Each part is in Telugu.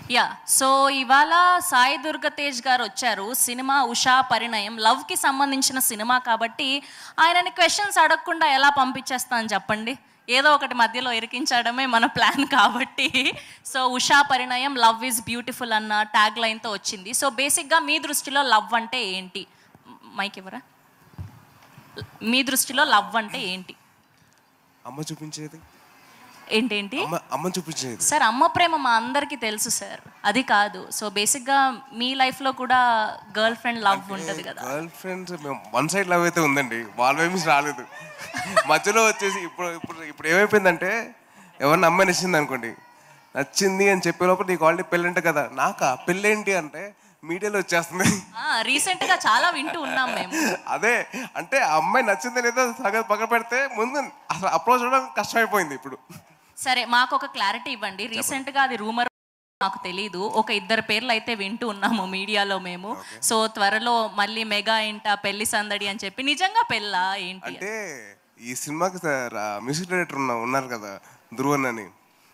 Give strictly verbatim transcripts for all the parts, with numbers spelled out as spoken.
యా సో ఇవాళ సాయి దుర్గ తేజ్ గారు వచ్చారు. సినిమా ఉషా పరిణయం లవ్కి సంబంధించిన సినిమా కాబట్టి ఆయనని క్వశ్చన్స్ అడగకుండా ఎలా పంపించేస్తాను చెప్పండి. ఏదో ఒకటి మధ్యలో ఇరికించడమే మన ప్లాన్ కాబట్టి so Usha Parinayam love is beautiful అన్న ట్యాగ్ లైన్తో వచ్చింది. సో బేసిక్గా మీ దృష్టిలో లవ్ అంటే ఏంటి? మైక్ ఎవరా? మీ దృష్టిలో లవ్ అంటే ఏంటి? అమ్మ చూపించేది ఏంటేంటి అమ్మ చూపించేది సార్. అమ్మ ప్రేమ మా అందరికీ తెలుసు సార్, అది కాదు. సో బేసిక్గా మీ లైఫ్లో కూడా గర్ల్ ఫ్రెండ్ లవ్ ఉంటుంది కదా? Girl friends one side love అయితే ఉందండి, వాళ్ళ వైపు రాలేదు. మధ్యలో వచ్చేసి ఇప్పుడు ఇప్పుడు ఇప్పుడు ఏమైపోయిందంటే ఎవరిని అమ్మాయి నచ్చింది అనుకోండి, నచ్చింది అని చెప్పే లోపల నీకు ఆల్రెడీ పెళ్ళి అంటే కదా, నాకా పెళ్ళేంటి అంటే మీడియాలో వచ్చేస్తుంది. రీసెంట్ గా చాలా వింటూ ఉన్నాం మేము. అదే అంటే ఆ అమ్మాయి నచ్చింది లేదో సగం పక్కన పెడితే ముందు అసలు అప్రోచ్ అవడం కష్టమైపోయింది ఇప్పుడు. సరే మాకు ఒక క్లారిటీ ఇవ్వండి. రీసెంట్ గా అది రూమర్, నాకు తెలీదు, ఒక ఇద్దరు పేర్లు అయితే వింటూ ఉన్నాము మీడియాలో మేము. సో త్వరలో మళ్ళీ మెగా ఇంట పెళ్లి సందడి అని చెప్పి, నిజంగా పెళ్ళా ఏంటి అంటే ఈ సినిమాకి మ్యూజిక్ డైరెక్టర్ ఉన్నారు కదా ధ్రువన్ అని,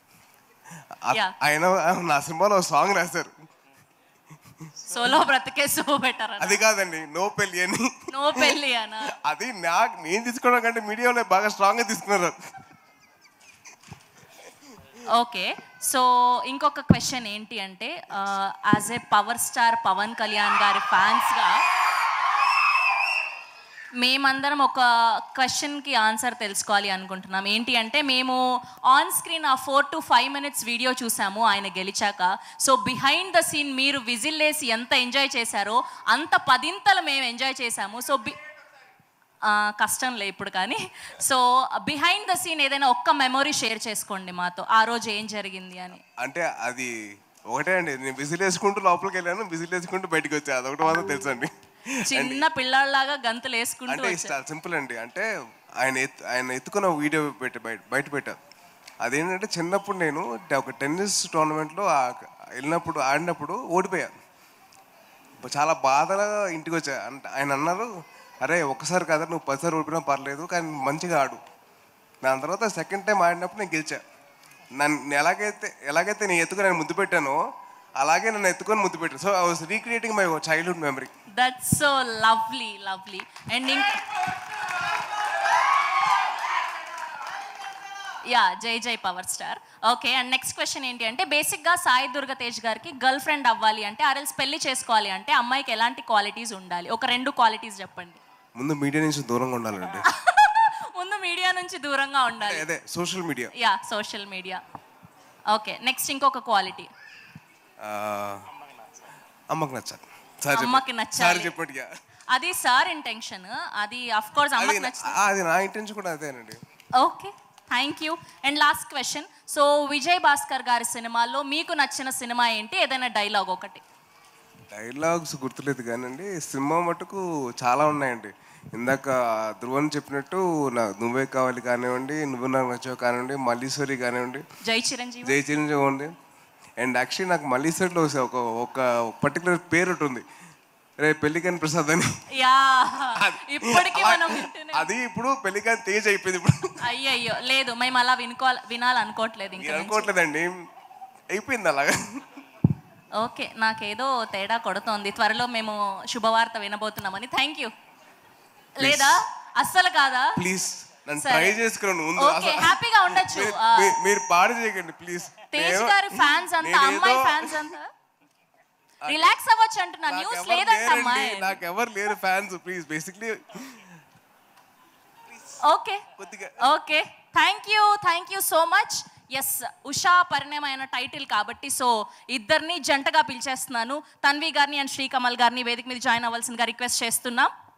ఆయన నా సినిమాలో సాంగ్ రాశారు, సోలో బ్రతికే సో బెటర్. అది కాదండి, నో పెళ్లి అని. నో పెళ్లి అనా? అది నాకు నేను తీసుకోవడం కంటే మీడియాలో బాగా స్ట్రాంగ్ గా తీసుకున్నారు. ఓకే సో ఇంకొక క్వశ్చన్ ఏంటి అంటే, as a power star Pawan Kalyan గారి ఫ్యాన్స్గా మేమందరం ఒక క్వశ్చన్కి ఆన్సర్ తెలుసుకోవాలి అనుకుంటున్నాం. ఏంటి అంటే, మేము ఆన్ స్క్రీన్ ఆ four to five minutes video చూసాము ఆయన గెలిచాక. సో బిహైండ్ ద సీన్ మీరు విజిల్ వేసి ఎంత ఎంజాయ్ చేశారో అంత పదింతలు మేము ఎంజాయ్ చేశాము. సో బి కష్టంలే ఇప్పుడు కానీ. సో బిహైండ్ ద సీన్ ఏదైనా ఒక్క మెమొరీ షేర్ చేసుకోండి మాతో, ఆ రోజు ఏం జరిగింది అని. అంటే అది ఒకటే అండి, నేను విజిల్ వేసుకుంటూ లోపలికి వెళ్ళాను, విజిల్ వేసుకుంటూ బయటకు వచ్చా, అదొకటి మాత్రం తెలుసు అండి. చిన్న పిల్లలాగా గంతులు వేసుకుంటూ. అంటే చాలా సింపుల్ అండి. అంటే ఆయన ఎత్తు ఆయన ఎత్తుకున్న వీడియో పెట్టి బయట బయట పెట్టారు. అదేంటంటే చిన్నప్పుడు నేను ఒక టెన్నిస్ టోర్నమెంట్లో వెళ్ళినప్పుడు ఆడినప్పుడు ఓడిపోయాను. చాలా బాధగా ఇంటికి వచ్చా. అంటే ఆయన అన్నారు, అరే ఒక్కసారి కదా నువ్వు పదిసారి ఓడిపోయినా పర్లేదు కానీ మంచిగా ఆడు. దాని తర్వాత సెకండ్ టైం ఆడినప్పుడు నేను గెలిచా. నన్ను ఎలాగైతే ఎలాగైతే నేను ఎత్తుకుని నేను ముద్దు పెట్టానో అలాగే నన్ను ఎత్తుకొని ముద్దు పెట్టాను. So I was recreating my childhood memory. That's so lovely lovely. And ya జై జై power star. Okay and next question ఏంటి అంటే, బేసిక్గా సాయి దుర్గ తేజ్ గారికి గర్ల్ ఫ్రెండ్ అవ్వాలి అంటే, ఆర్ఎల్స్ పెళ్లి చేసుకోవాలి అంటే అమ్మాయికి ఎలాంటి క్వాలిటీస్ ఉండాలి? ఒక రెండు క్వాలిటీస్ చెప్పండి. ముందు మీడియా నుంచి దూరంగా ఉండాలండి. ముందు మీడియా నుంచి దూరంగా ఉండాలి. అదే social media. Ya social media. Okay next ఇంకొక క్వాలిటీ. అమ్మకి నచ్చాలి. అమ్మకి నచ్చాలి చెప్పండి. అది సార్ ఇంటెన్షన్, అది ఆఫ్ కోర్స్ అమ్మకి నచ్చాలి. అది నా ఇంటెన్షన్ కూడా అదేనండి. Okay thank you. And last question, so Vijay Bhaskar గారి సినిమాల్లో మీకు నచ్చిన సినిమా ఏంటి? ఏదైనా డైలాగ్ ఒకటి. డైలాగ్స్ గుర్తులేదు కానండి, సినిమా మటుకు చాలా ఉన్నాయండి. ఇందాక ధ్రువన్ చెప్పినట్టు నా నువ్వే కావాలి కానివ్వండి, నువ్వు నాకు నచ్చావు కానివ్వండి, మల్లీశ్వరి కానివ్వండి, జై చిరంజీవి జై చిరంజీవి ఉంది. అండ్ యాక్చువల్లీ నాకు మల్లీశ్వరిలో ఒక ఒక పర్టికులర్ పేరు ఉంటుంది, రే పెళ్లికాని ప్రసాద్ అని. అది ఇప్పుడు పెళ్లికాని తేజ్ అయిపోయింది ఇప్పుడు. అయ్యయ్యో లేదు, మేము అలా వినుకోవాలి వినాలనుకోవట్లేదు, ఇంకా అనుకోవట్లేదండి, అయిపోయింది అలాగా. ఓకే నాకేదో తేడా కొడుతోంది. త్వరలో మేము శుభవార్త వినబోతున్నామని. Thank you. లేదా అస్సలు కాదా? ప్లీజ్ నన్ను ట్రై చేసుకున్నాను ముందు. ఓకే హ్యాపీగా ఉండొచ్చు. మీరు పాడు చేయకండి ప్లీజ్. తేజ్ గారి ఫ్యాన్స్ అంతా, అమ్మాయి ఫ్యాన్స్ అంతా రిలాక్స్ అవ్వచ్చు అంటున్నా. న్యూస్ లేదంట అమ్మాయి. నాకు ఎవరు లేరు fans, please basically. Okay okay thank you thank you so much. Yes Usha Parinayam అయిన టైటిల్ కాబట్టి సో ఇద్దరిని జంటగా పిలిచేస్తున్నాను. తన్వి గారిని అండ్ శ్రీకమల్ గారిని వేదిక మీద జాయిన్ అవ్వాల్సిందిగా రిక్వెస్ట్ చేస్తున్నాం.